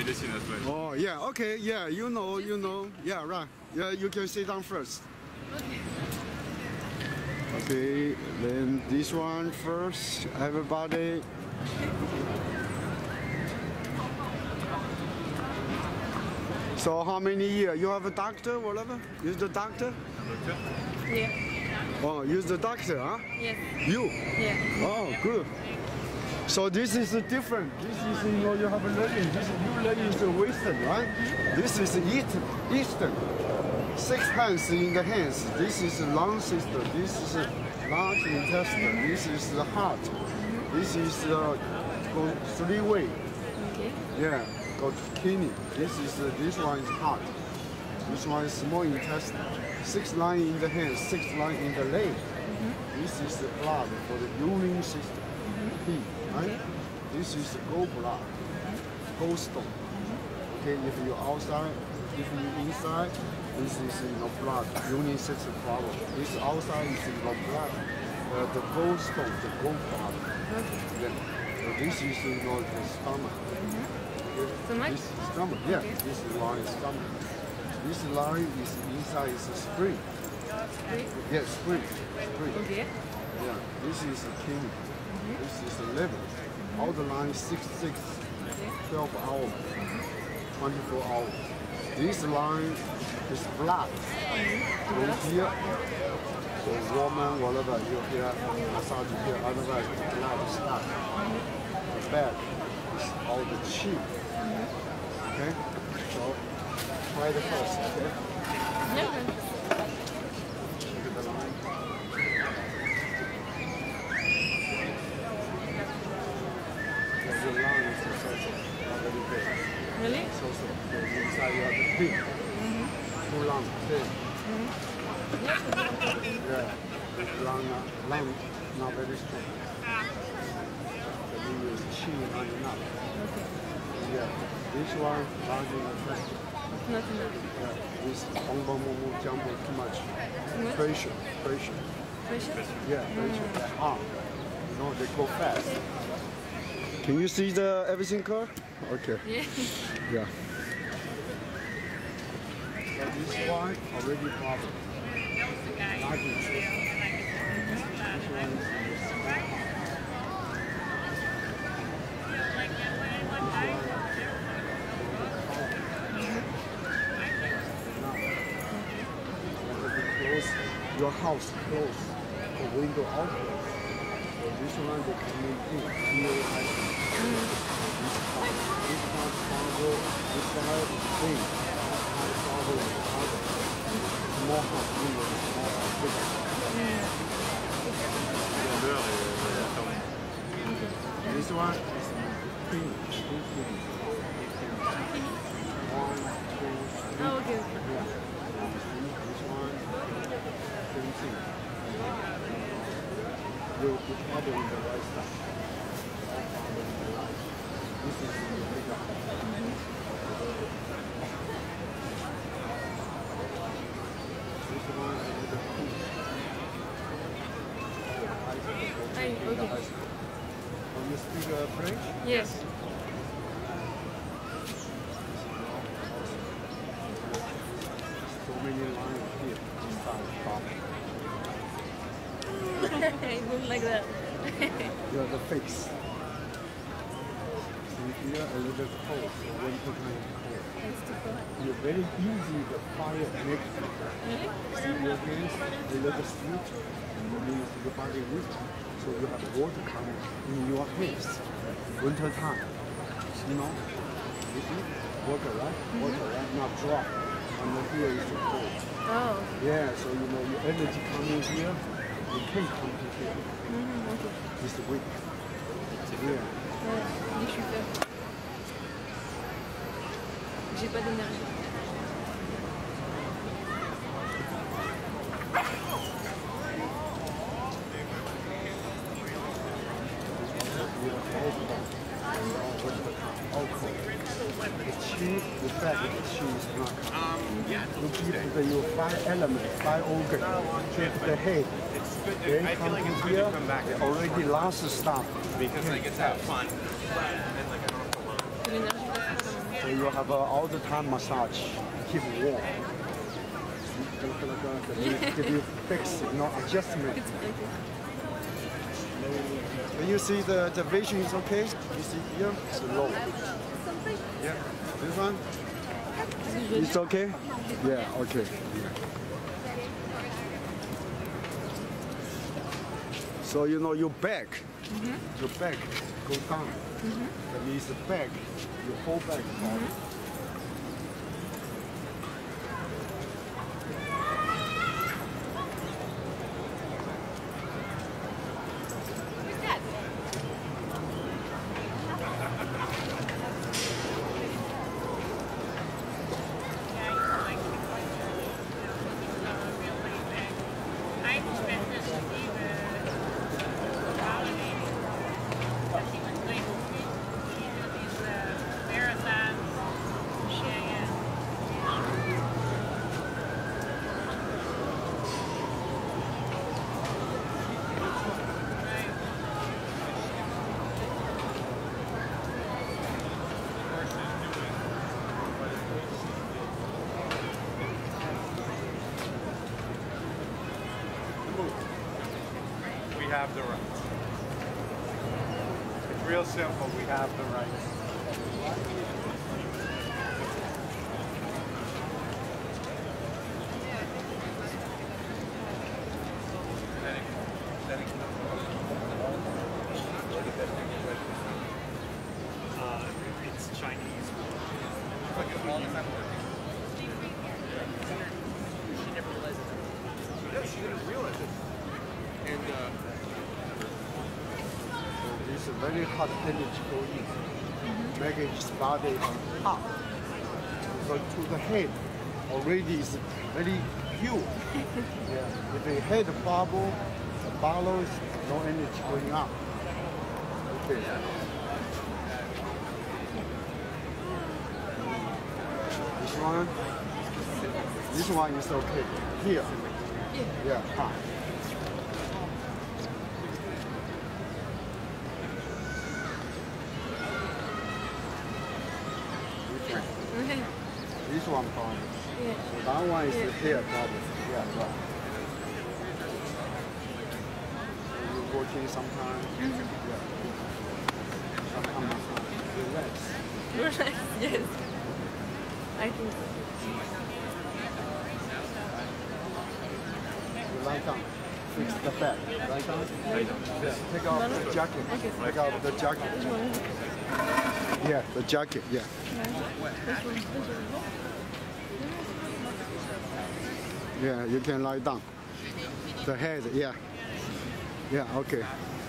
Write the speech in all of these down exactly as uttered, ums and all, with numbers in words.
medicine as well. Oh, yeah, okay, yeah, you know, you know. Yeah, right. Yeah, you can sit down first. Okay. Okay, then this one first, everybody. So how many years? You have a doctor, whatever? Use the doctor? Doctor? Yeah. Oh, use the doctor, huh? Yes. You? Yeah. Oh, good. So this is different. This is, you know, you have a learning. This is, you learning is Western, right? This is Eastern. Eastern. Six hands in the hands. This is lung system. This is large intestine. This is the heart. This is uh, go three way. Okay. Yeah, go to kidney. This is uh, this one is heart. This one is small intestine. Six line in the hands. Six line in the leg. Mm-hmm. This is the blood for the urine system. P, right? This is gallbladder, gallstone. Okay, if you're outside, if you're inside, this is you know blood, urine system problem. This outside is you know blood, uh, the gallstone, the gallbladder. Okay. Yeah. So this is you know the stomach. Okay. Stomach? This is stomach. Yeah. Okay. This line is stomach. This line is inside is a spring. Spring? Yeah, spring. Spring. Okay. Yeah. This is a kidney. This is the liver. All the line six, six, twelve hours, twenty-four hours. This line is blood. Go here. So woman, whatever, you here, massage here, otherwise the blood is stuck. The back is all the chi. Okay? So try the first, okay? Yeah. Look at the line. The lung is so, so, very big. Really? So, so, the inside you have the big. Mm-hmm. Two lungs, big. Mm-hmm. Yeah, the lung, uh, lung not very strong. The lung is chi not enough. Okay. Yeah, this one large enough. Not enough. Yeah, this bong bong bong bong jump too much. Too much? Pressure, pressure. Pressure? Yeah, pressure. Mm. Arm. You know, they go fast. Can you see the everything car? Okay. Yeah. Yeah. So this one already problem. Luggage. This one is close. Your house close. The window out close. So this one they come in here. This part, this part cargo, this side thing. This cargo is cargo. Small house window, small house bigger. Grandeur et la forme. This one is clean, clean, clean. One, two, three. Oh, okay, okay. Yeah. This one, same thing. You put cargo in the right side. This is the bigger. This one is the food. Hey, okay. Oh, you speak uh, French? Yes. So many lines here. Start, stop. I don't like that. You're the face. See here a little cold. Winter time cold. It's too cold. You're very easy to fire next to you. Really? See your hands a little sweet. Means your body weak. So you have water coming in your hands. Winter time. You know? You see? Water, right? Mm-hmm. Water, right? Not drop. And then here is the cold. Oh. Yeah, so you know your energy coming here. You can't come to here. Mm-hmm, okay. It's weak. Yeah. Ouais, mais je suis peur. J'ai pas d'énergie. The chi, the fact that the chi is not coming. You keep the your five elements, five organs, keep the head. Then I feel come like it's to good here, to come back they already lost the stuff. because like it's have fun. And like I don't have to learn. L'énergie va se faire. So you have a all the time massage, keep warm. Give you fix, you know, adjustment. Can you see the, the vision is okay? You see here, it's low. Yeah, this one? It's okay? Yeah, okay. So you know your back, mm-hmm. your back go down. Mm-hmm. That means the back, your whole back. Mm-hmm. We have the rights. It's real simple. We have the rights. Uh, it's Chinese. She never realized it. Yeah, she didn't realize it. And uh, It's a very hot energy go in, making his body hot. So to the head already is very pure. Yeah. If the head bubble, the bubbles, no energy going up. Okay. This one, this one is okay. Here. Yeah, hot. This one problem. Yeah. So that one is Yeah. the hair problem. Yeah, right. So you're working sometimes. Mm-hmm. Yeah. Sometimes relax. Relax, yes. I think so. You lie down. Fix the back. Lie down. Yeah. Take off the jacket. Okay. Take off the jacket. Yeah, the jacket. Yeah. Yeah, you can lie down. The head, yeah. Yeah, okay.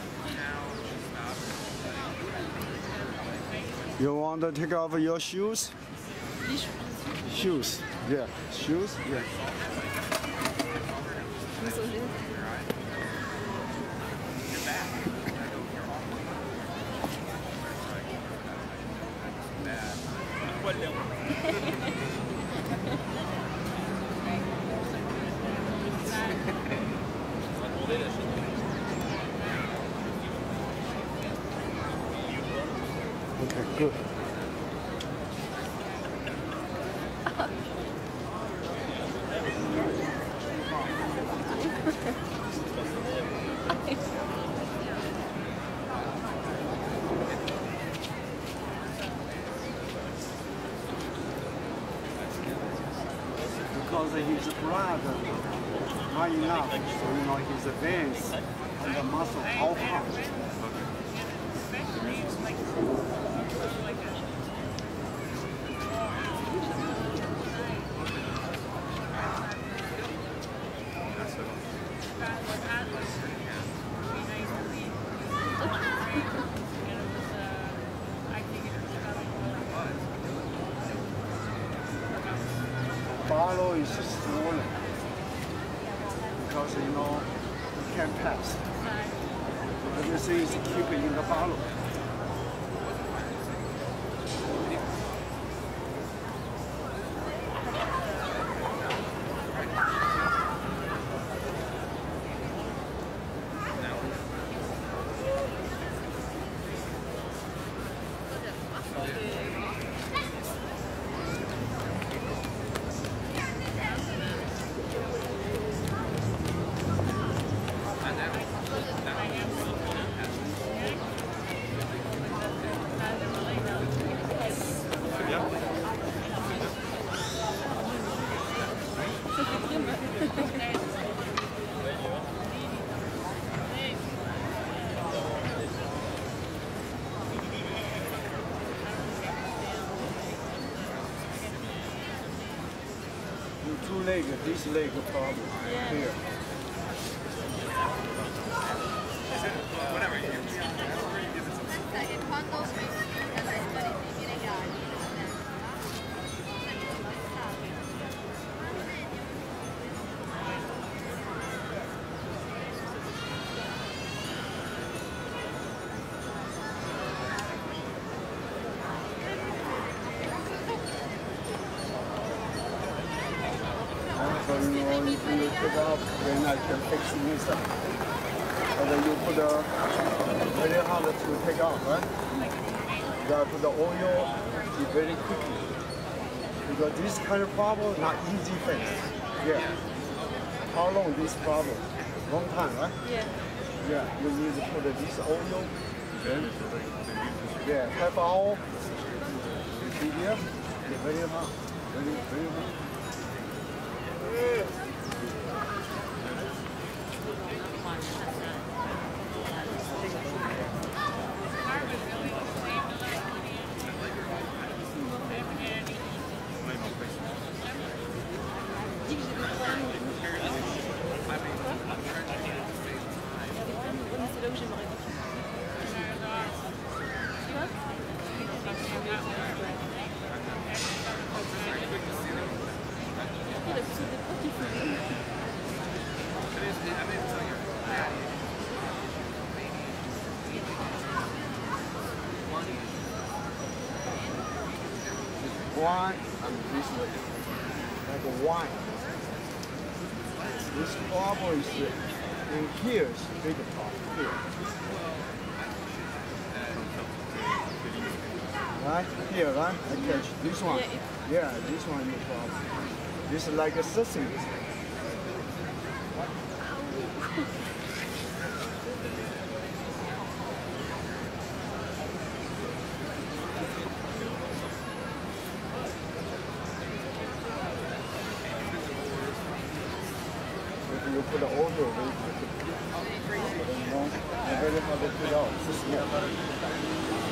You want to take off your shoes? Shoes, yeah. Shoes, yeah. Okay, good. Because his blood not enough, so you know his veins and the muscle all hot. Barlow is swollen because you know you can't pass. Everything is keeping in the barlow. two leg, this leg problem Yeah. here. So you know, if you take off, then I can fix this up. And then you put the very hard to take off, right? You gotta put the oil very quickly. Because this kind of problem not easy fix. Yeah. How long this problem? Long time, right? Yeah. Yeah. You need to put this oil. Then, yeah, half hour. See here? Yeah, very hard. Very, very hard. Dis que j'ai des problèmes. Ouais, mais c'est là où j'aimerais. Tu vois? Il a poussé des potes qui font. Wine and this way. Like a wine. This problem is uh, in here is big problem here. Right? Here, right? I catch this one. Yeah, it- Yeah, this one is problem. This is like a sesame. If you put the oil very quickly, you know, it's very hard to put out. It's small.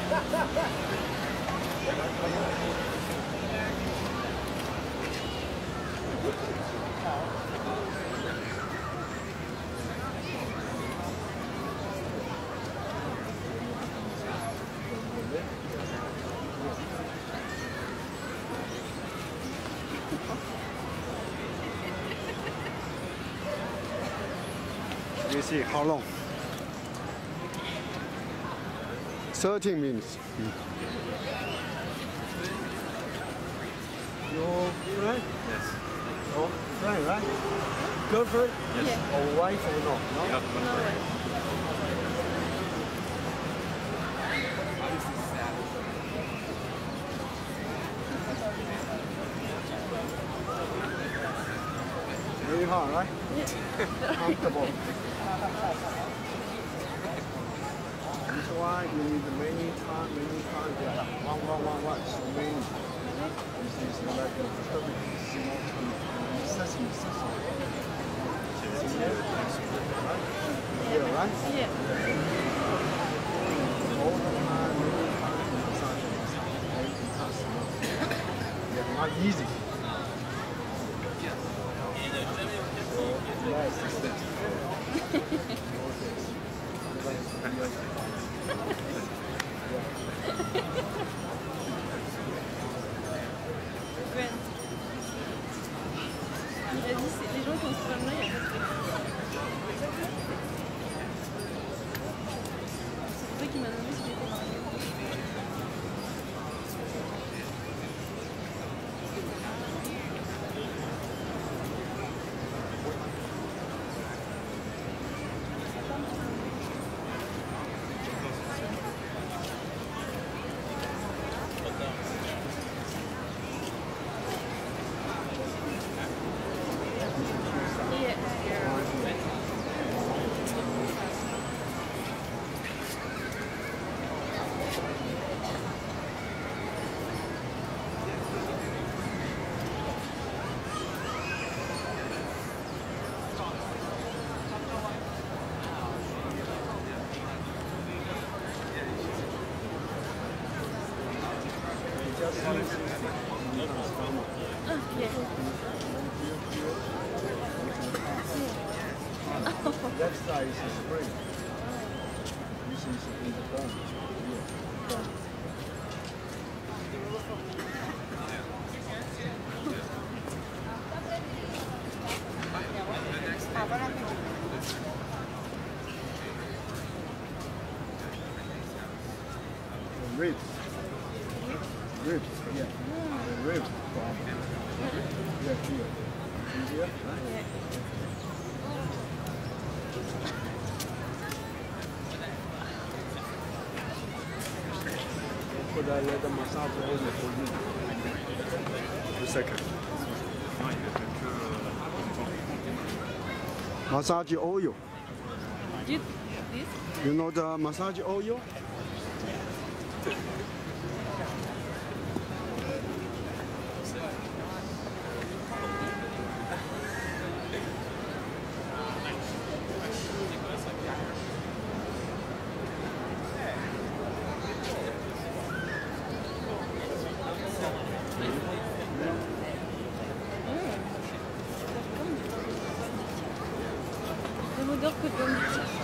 You see how long? thirteen minutes. Your friend? Yes. Your friend, right? Girlfriend? Yes. Or wife or not? No? You have to No way. Very hard, right? Comfortable. This one you need many time, many time. Yeah. One, one, one, one. So many. This is like a perfect small piece. Sesame, sesame. Yeah, right? Yeah. All the time, many time. Massage, massage, very fantastic. Yeah, not easy. So, yes, it's this. Grant. Il a dit, c'est- les gens qui ont ce problème-là, il n'y a pas de truc. C'est pour ça qu'il m'a demandé si j'étais mariée. Just use it. Ah, yeah. Left side is a spring. This is in the bone. Yeah, bone. The ribs. Ribs, yeah. The ribs. Yeah, here. Here. Put a little massage oil for you. A second. Massage oil. You, this? You know the massage oil? Même odeur que de l'homme.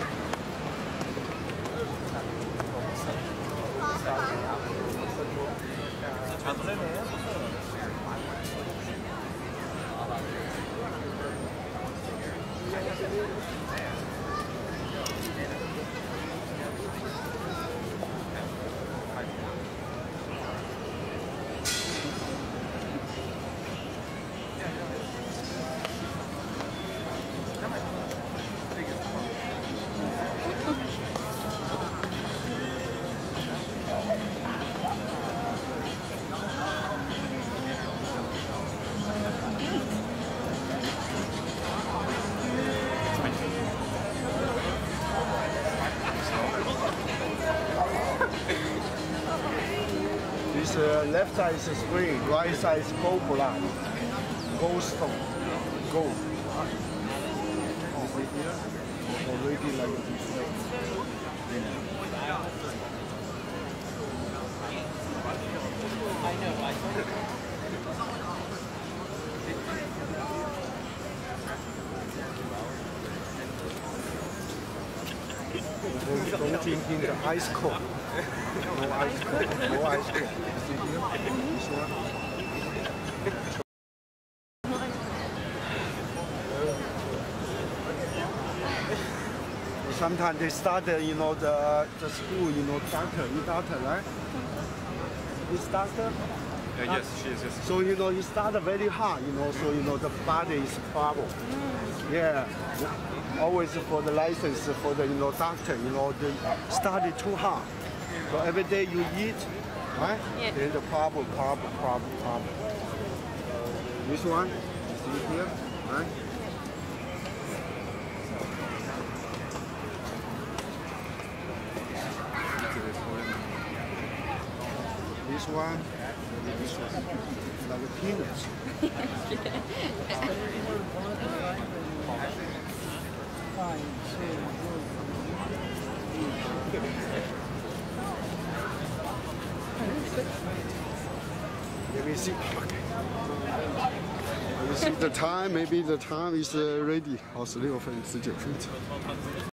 This uh, left side is spring, right side is gold blood, gold stone, gold. You see here? Already like this. Don't drink in the ice cold. No ice cold. No ice cold. See here? This one. Sometimes they start, uh, you know, the the school, you know, doctor, you doctor, right? This doctor. Uh, yes, she is. Yes. So you know, you start very hard, you know, so you know the body is trouble. Yeah. Always for the license, for the you know doctor, you know, the study too hard. So every day you eat, right? Yeah. Then the problem, problem, problem, problem. This one, you see here, right? This one, this one, like peanuts. Let me see. Okay. Let me see the time. Maybe the time is uh, ready. 好，十六分十九分。